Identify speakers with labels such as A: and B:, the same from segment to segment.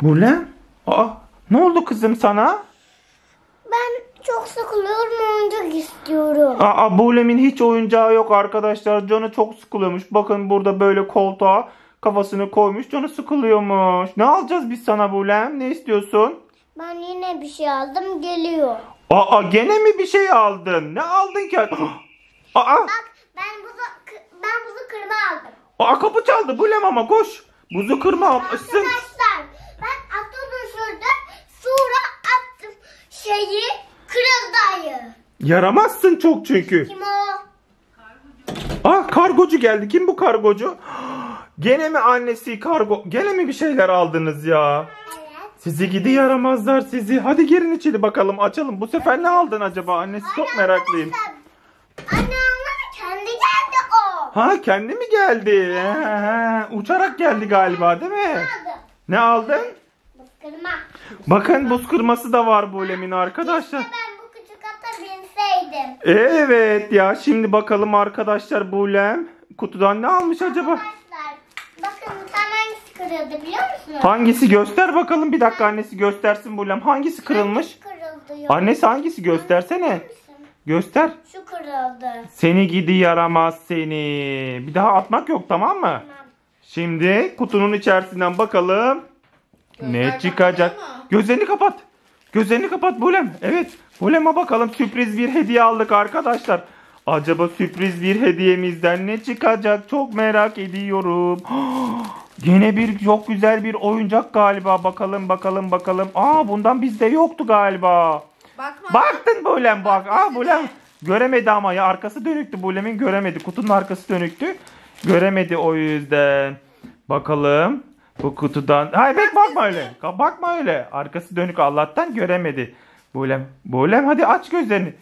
A: Bulem? Aa, ne oldu kızım sana?
B: Ben çok sıkılıyorum, oyuncak istiyorum.
A: Aa, Bulem'in hiç oyuncağı yok arkadaşlar. Canı çok sıkılıyormuş. Bakın burada böyle koltuğa kafasını koymuş. Canı sıkılıyormuş. Ne alacağız biz sana Bulem? Ne istiyorsun?
B: Ben yine bir şey aldım, geliyor.
A: Aa, gene mi bir şey aldın? Ne aldın ki? Aa,
B: Bak ben buzu kırma aldım.
A: kapı çaldı Bulem ama koş. Buzu kırma almışsın.
B: Arkadaşlar ben atı düşürdüm. Sonra attım şeyi, kırıldı ayı.
A: Yaramazsın çok çünkü.
B: Kim o?
A: Kargocu geldi. Kim bu kargocu? Gene mi annesi kargo? Gene mi bir şeyler aldınız ya?
B: Evet.
A: Sizi gidi yaramazlar sizi. Hadi girin içeri bakalım, açalım. Bu sefer ne aldın acaba? Annesi çok meraklıyım.
B: Anne anne, kendi geldi o.
A: Ha, kendi mi geldi? Uçarak geldi galiba değil mi?
B: Aldım.
A: Ne aldın?
B: Buz kırma.
A: Bakın buz kırması da var Bulem'in arkadaşlar.
B: Keşke ben bu küçük ata binseydim.
A: Evet ya, şimdi bakalım arkadaşlar Bulem kutudan ne almış acaba?
B: Arkadaşlar bakın, sen hangisi kırıldı biliyor musunuz?
A: Hangisi, göster bakalım. Bir dakika, annesi göstersin Bulem. Hangisi kırılmış?
B: Kırıldı ya.
A: Annesi hangisi, göstersene. Göster.
B: Şu kırıldı.
A: Seni gidi yaramaz seni. Bir daha atmak yok, tamam mı?
B: Tamam.
A: Şimdi kutunun içerisinden bakalım. Ne çıkacak? Gözlerini kapat. Gözlerini kapat Bulem. Evet. Bulem'e bakalım, sürpriz bir hediye aldık arkadaşlar. Acaba sürpriz bir hediyemizden ne çıkacak? Çok merak ediyorum. Yine çok güzel bir oyuncak galiba. Bakalım. Bundan bizde yoktu galiba.
C: Bakma.
A: Baktın Bulem, bak. Bulem göremedi ama ya, arkası dönüktü. Bulem'in göremedi. Kutunun arkası dönüktü. Göremedi o yüzden. Bakalım bu kutudan. Hayır, bakma öyle. Bakma öyle. Arkası dönük, Allah'tan göremedi. Bulem hadi aç gözlerini.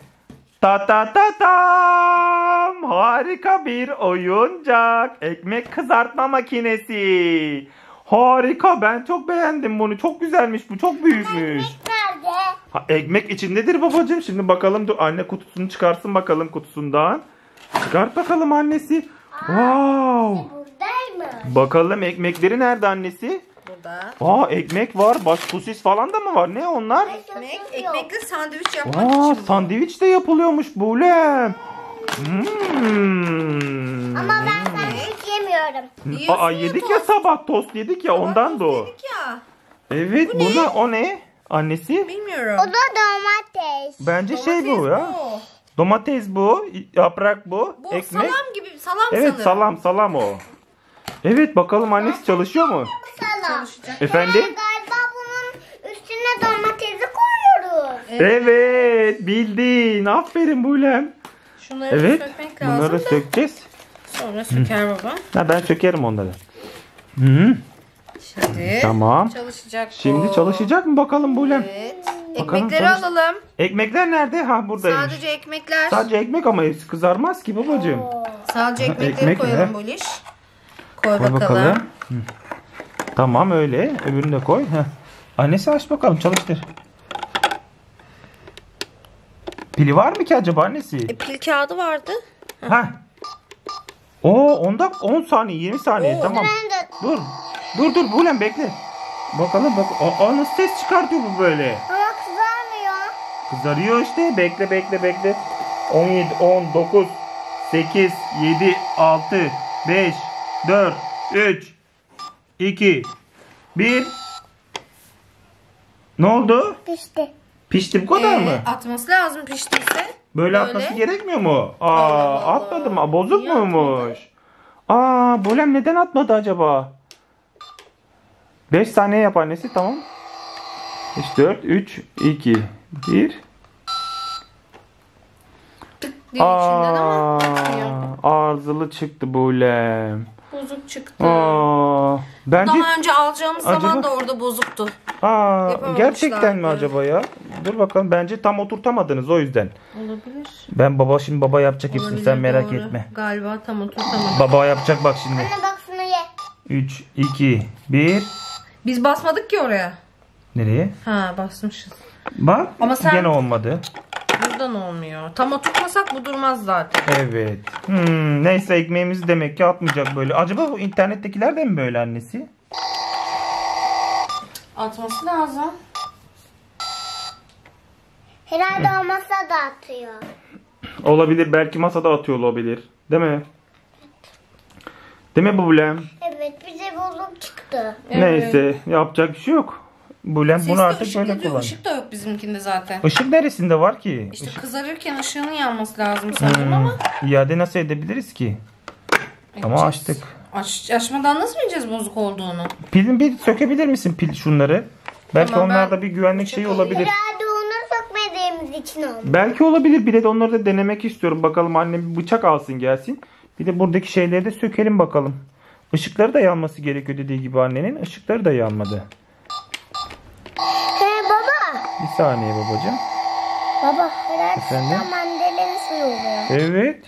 A: Tam harika bir oyuncak. Ekmek kızartma makinesi. Harika, ben çok beğendim bunu. Çok güzelmiş bu, çok büyükmüş.
B: Nerede?
A: Ekmek içindedir babacığım. Şimdi bakalım, dur anne kutusunu çıkarsın bakalım kutusundan. Çıkart bakalım annesi. Wow.
B: Buradaymış.
A: Bakalım ekmekleri nerede annesi?
C: Burada.
A: Ekmek var. Sosis falan da mı var? Ne onlar?
C: Ekmekli sandviç yapmak için bu.
A: Sandviç de yapılıyormuş Bulem.
B: Ama ben sandviç yemiyorum.
C: Yiyorsun
A: Yedik ya sabah, tost yedik ya, ondan da o.
C: Yedik ya.
A: Evet, o ne? Annesi?
C: Bilmiyorum.
B: O da domates.
A: Bence
C: Domates
A: bu ya.
C: bu.
A: Domates bu, yaprak bu,
C: Bu
A: ekmek.
C: salam gibi, salam
A: Evet,
C: sanırım.
A: salam o. Evet, bakalım annesi çalışıyor mu?
B: Salam.
C: Çalışacak.
A: Efendim?
B: Galiba bunun üstüne domatesi koyuyoruz.
A: Evet, bildin. Aferin Bulem.
C: Şunları
A: Evet,
C: sökmek lazım
A: bunları
C: da.
A: sökeceğiz.
C: Sonra söker baba.
A: Ben sökerim onları. Hı.
C: Şimdi
A: Tamam.
C: çalışacak bu.
A: Şimdi çalışacak mı bakalım Bulem?
C: Evet.
A: Bakalım,
C: Ekmekleri
A: çalış-
C: alalım.
A: Ekmekler nerede? Buradaymış.
C: Sadece ekmekler.
A: Sadece ekmek ama hepsi kızarmaz ki babacığım.
C: Sadece ekmekleri
A: Ekmek
C: koyalım
A: mi?
C: Buliş. Koy
A: Koy
C: bakalım.
A: Hı. Tamam, öyle. Öbürünü de koy. Annesi aç bakalım, çalıştır. Pili var mı ki acaba annesi?
C: Pil kağıdı vardı.
A: Onda 10 saniye, 20 saniye. Tamam. Dur Bulem, bekle. Bakalım bak. Nasıl ses çıkartıyor bu böyle?
B: Ama kızarmıyor.
A: Kızarıyor işte. Bekle. 17, 10, 9, 8, 7, 6, 5, 4, 3, 2, 1. Ne oldu?
B: Pişti.
A: Pişti, bu kadar mı?
C: Atması lazım piştiyse.
A: Böyle atması gerekmiyor mu?
C: Allah.
A: Atmadı mı? Bozuk
C: Niye
A: muymuş? Bulem neden atmadı acaba? 5 saniye yap annesi, tamam. 4, 3, 2, 1.
C: Tık diye içinden ama çıkmıyor.
A: Arızalı çıktı Bulem.
C: Bozuk çıktı.
A: Bence
C: Daha önce alacağımız
A: Acaba-
C: zaman da orada bozuktu.
A: gerçekten mi
C: Yapamamışlardı.
A: acaba ya? Dur bakalım, bence tam oturtamadınız o yüzden.
C: Olabilir.
A: Şimdi baba yapacak hepsini,
C: Olabilir,
A: sen merak
C: doğru.
A: etme.
C: Galiba tam oturtamadım.
A: Baba yapacak bak şimdi.
B: Anne bak şunu ye.
A: 3, 2, 1.
C: Biz basmadık ki oraya.
A: Nereye?
C: Ha, basmışız.
A: Bak,
C: Ama sen-
A: gene olmadı.
C: Buradan olmuyor. Tam oturtmasak bu durmaz zaten.
A: Evet. Neyse, ekmeğimizi demek ki atmayacak böyle. Acaba bu internettekiler de mi böyle annesi?
C: Atması lazım.
B: Herhalde o masada atıyor.
A: Olabilir, belki masada atıyor olabilir. Değil mi? Değil mi Bulem?
B: Evet, bize bozuk çıktı.
C: Evet.
A: Neyse, yapacak bir şey yok. Bulem bunu artık böyle kullanıyor.
C: Işık da yok bizimkinde zaten.
A: Işık neresinde var ki?
C: İşte kızarırken ışığının yanması lazım sanırım ama.
A: İade nasıl edebiliriz ki? Ama açtık.
C: Açmadan nasıl bileceğiz bozuk olduğunu?
A: Pilin bir sökebilir misin pil şunları? Belki
C: Tamam,
A: onlarda
C: ben
A: bir güvenlik şeyi olabilir.
B: Herhalde onu sökmediğimiz için oldu.
A: Belki olabilir. Bir de onları da denemek istiyorum. Bakalım annem bir bıçak alsın gelsin. Bir de buradaki şeyleri de sökelim bakalım. Işıkları da yanması gerekiyor dediği gibi annenin. Işıkları da yanmadı.
B: He baba.
A: Bir saniye babacığım.
B: Baba herhalde
A: Efendim?
B: mandalina suyu oluyor.
A: Evet.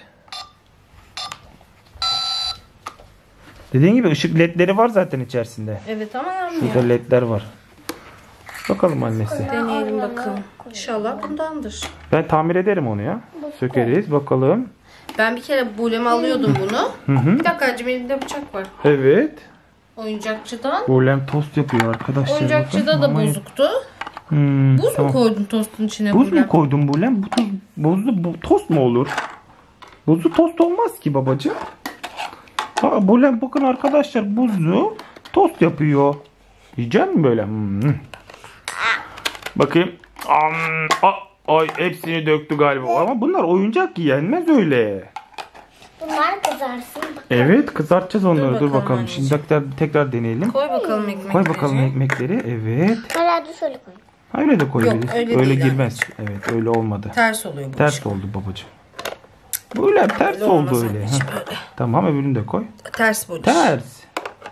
A: Dediğin gibi ışık ledleri var zaten içerisinde.
C: Evet ama yanmıyor.
A: Şurada ledler var. Bakalım annesi.
C: Deneyelim bakalım. İnşallah bundandır.
A: Ben tamir ederim onu ya. Sökeriz bakalım.
C: Ben bir kere Bulem'e alıyordum bunu.
A: Hı hı.
C: Bir dakika acım elimde bıçak var.
A: Evet.
C: Oyuncakçıdan.
A: Bulem tost yapıyor arkadaşlar.
C: Oyuncakçıda
A: Bakın.
C: da
A: Aman.
C: bozuktu. Buz
A: Tamam.
C: mu koydun tostun içine
A: Buz mu
C: Bulem?
A: koydun Bulem? Buzlu tost mu olur? Buzlu tost olmaz ki babacığım. Bulem bakın arkadaşlar buzlu tost yapıyor. Yiyecek mi böyle? Bakayım. Ay hepsini döktü galiba. Ama bunlar oyuncak yenmez öyle.
B: Bunlar kızarsın.
A: Evet kızartacağız onları. Dur
C: bakalım
A: bakalım.
C: anneciğim.
A: Şimdi tekrar deneyelim.
C: Koy bakalım ekmekleri.
A: Koy bakalım ekmekleri. Evet.
B: Herhalde şöyle koy.
A: Öyle de koyabiliriz.
C: Yok, öyle
A: öyle
C: değil
A: girmez. Evet öyle olmadı.
C: Ters oluyor bu.
A: Ters oldu babacığım. Böyle ters
C: Öyle
A: oldu
C: olmaz
A: öyle.
C: anneciğim,
A: Heh.
C: öyle.
A: Tamam öbürünü de koy.
C: Ters bu.
A: Ters.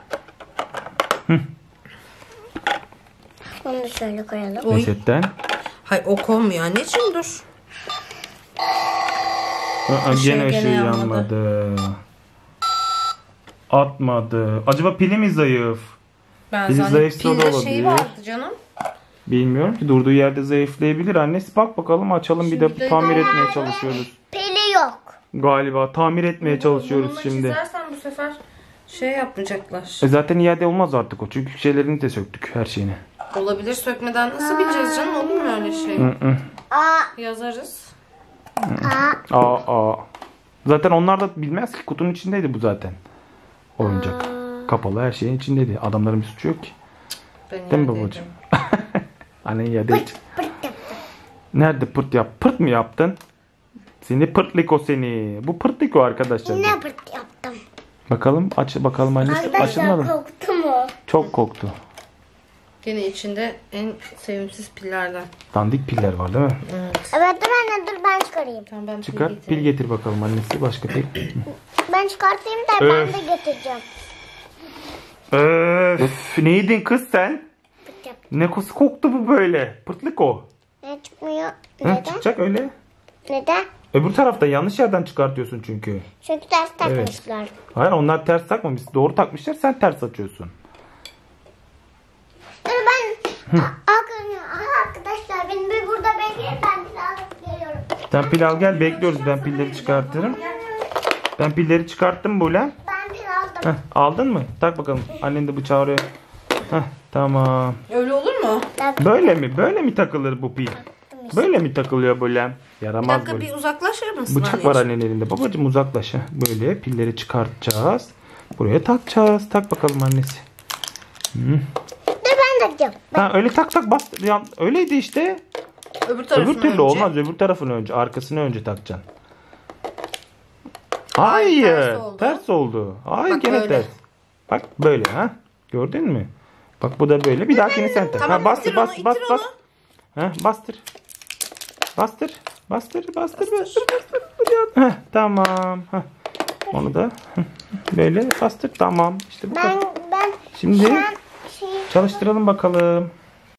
B: Onu da şöyle koyalım.
C: Oy.
A: Resetten.
C: Hay o konmuyor anneciğim dur.
A: Gene
C: gene
A: ışığı
C: yanmadı.
A: yanmadı. Atmadı. Acaba pili mi zayıf?
C: Ben
A: Pili
C: zannettim
A: zayıfsa da
C: pilde
A: olabilir.
C: şey vardı canım.
A: Bilmiyorum ki durduğu yerde zayıflayabilir. Annesi bak bakalım açalım bir
C: Şimdi
A: de tamir etmeye çalışıyoruz.
B: Pili yok.
A: Galiba tamir etmeye çalışıyoruz
C: Bununla
A: şimdi.
C: çizersen bu sefer şey yapmayacaklar.
A: Zaten iade olmaz artık o. Çünkü şeylerini de söktük her şeyini.
C: Olabilir sökmeden nasıl bileceğiz canım olur mu öyle şey?
B: Aa.
C: Yazarız.
B: Aa.
A: Aa. Zaten onlar da bilmez ki kutunun içindeydi bu zaten. Oyuncak. Kapalı her şeyin içindeydi. Adamların bir suçu yok ki.
C: Ben
A: Değil mi
C: iade
A: babacığım?
C: ederim.
A: Annen iade et.
B: Pırt yaptım.
A: Nerede pırt yap? Pırt mı yaptın? Seni pırtliko seni. Bu pırtliko arkadaşlar.
B: Ne pırt yaptım?
A: Bakalım aç bakalım annesi.
B: Arkadaşlar
A: Açılmadı mı?
B: korktu mu?
A: Çok koktu.
C: Gene içinde en sevimsiz pillerden.
A: Dandik piller var değil mi?
B: Evet dur anne dur ben çıkarayım.
C: Tamam ben
A: Çıkar.
C: pil
A: Pil
C: getireyim.
A: getir bakalım annesi. Başka pil.
B: Ben çıkartayım da
A: Öf.
B: ben de getireceğim.
A: Öf. Neydin kız sen?
B: Pırt yaptım.
A: Ne koktu bu böyle? Pırtliko.
B: Ne çıkmıyor?
A: Hı,
B: Neden?
A: çıkacak öyle.
B: Neden?
A: Öbür tarafta yanlış yerden çıkartıyorsun çünkü.
B: Çünkü ters takmışlar.
A: Hayır onlar ters takmamış. Doğru takmışlar sen ters açıyorsun.
B: Dur ben arkadaşlar beni bir burada bekleyin ben bir alıp geliyorum.
A: Sen pil al gel bekliyoruz. Ben pilleri çıkartırım. Ben pilleri çıkarttım böyle.
B: Ben bir aldım.
A: Aldın mı? Tak bakalım. Annen de bıçağı oraya. Tamam.
C: Öyle olur mu?
A: Böyle mi? Böyle mi takılır bu pil? Böyle mi takılıyor böyle?
C: Bir
A: Yaramaz
C: dakika
A: böyle.
C: bir uzaklaşır mısın
A: Bıçak var
C: anneciğim?
A: annenin elinde. Babacığım uzaklaş. Böyle pilleri çıkartacağız. Buraya takacağız. Tak bakalım annesi.
B: Dur ben takacağım.
A: Öyle tak bas. Ya, öyleydi işte.
C: Öbür tarafını
A: Öbür türlü
C: önce.
A: olmaz. Öbür tarafını önce. Arkasını önce takacaksın.
C: Hayır,
A: Hayır.
C: ters oldu.
A: Ters oldu. Hayır
C: Bak
A: gene
C: böyle.
A: ters. Bak böyle ha. Gördün mü? Bak bu da böyle. Bir dahakini sen tak.
C: Tamam,
A: Bastır
C: ittir
A: bas
C: onu,
A: bas
C: ittir
A: bas.
C: onu.
A: Bastır. Bastır. Tamam. Onu da böyle bastır. Tamam. İşte bu kadar.
B: Ben
A: Şimdi
B: şu an şey
A: çalıştıralım bakalım.